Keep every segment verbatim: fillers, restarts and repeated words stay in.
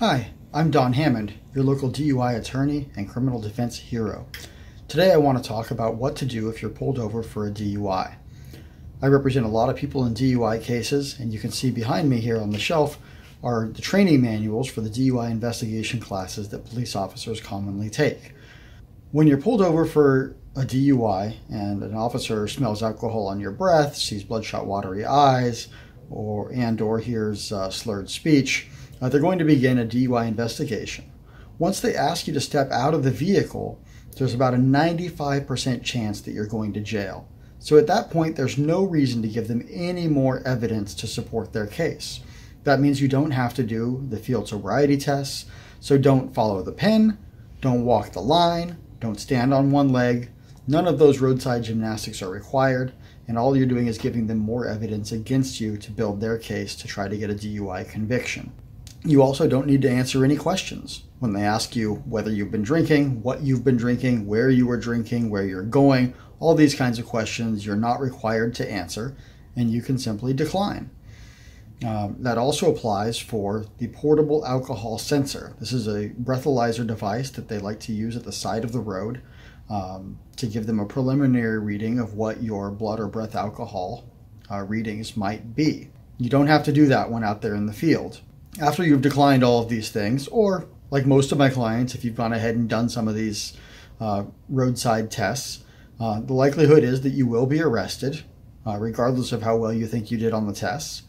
Hi, I'm Don Hammond, your local D U I attorney and criminal defense hero. Today I want to talk about what to do if you're pulled over for a D U I. I represent a lot of people in D U I cases, and you can see behind me here on the shelf are the training manuals for the D U I investigation classes that police officers commonly take. When you're pulled over for a D U I and an officer smells alcohol on your breath, sees bloodshot watery eyes, or and or hears uh, slurred speech, uh, they're going to begin a D U I investigation. Once they ask you to step out of the vehicle, there's about a ninety-five percent chance that you're going to jail. So at that point, there's no reason to give them any more evidence to support their case. That means you don't have to do the field sobriety tests, so don't follow the pen, don't walk the line, don't stand on one leg. None of those roadside gymnastics are required, and all you're doing is giving them more evidence against you to build their case to try to get a D U I conviction. You also don't need to answer any questions. When they ask you whether you've been drinking, what you've been drinking, where you were drinking, where you're going, all these kinds of questions you're not required to answer, and you can simply decline. Um, that also applies for the portable alcohol sensor. This is a breathalyzer device that they like to use at the side of the road um, to give them a preliminary reading of what your blood or breath alcohol uh, readings might be. You don't have to do that when out there in the field. After you've declined all of these things, or like most of my clients, if you've gone ahead and done some of these uh, roadside tests, uh, the likelihood is that you will be arrested, uh, regardless of how well you think you did on the tests.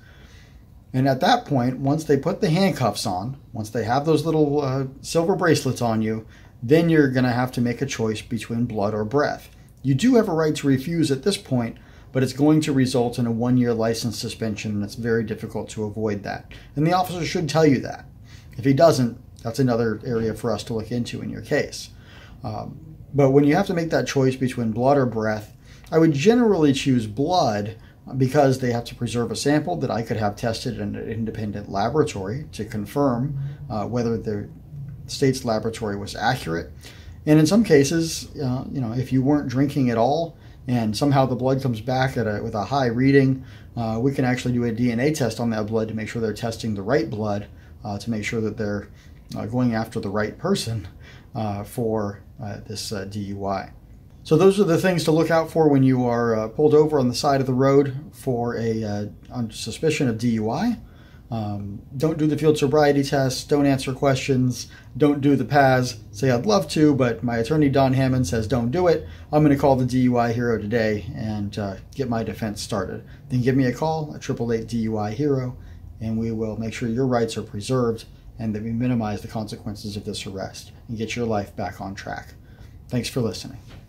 And at that point, once they put the handcuffs on, once they have those little uh, silver bracelets on you, then you're going to have to make a choice between blood or breath. You do have a right to refuse at this point, but it's going to result in a one-year license suspension, and it's very difficult to avoid that. And the officer should tell you that. If he doesn't, that's another area for us to look into in your case. Um, but when you have to make that choice between blood or breath, I would generally choose blood because they have to preserve a sample that I could have tested in an independent laboratory to confirm uh, whether the state's laboratory was accurate. And in some cases, uh, you know, if you weren't drinking at all and somehow the blood comes back at a, with a high reading, uh, we can actually do a D N A test on that blood to make sure they're testing the right blood, uh, to make sure that they're uh, going after the right person uh, for uh, this uh, D U I. So those are the things to look out for when you are uh, pulled over on the side of the road for a uh, on suspicion of D U I. Um, don't do the field sobriety test, don't answer questions, don't do the P A S. Say, I'd love to, but my attorney Don Hammond says don't do it. I'm going to call the D U I Hero today and uh, get my defense started. Then give me a call at eight eight eight D U I Hero, and we will make sure your rights are preserved and that we minimize the consequences of this arrest and get your life back on track. Thanks for listening.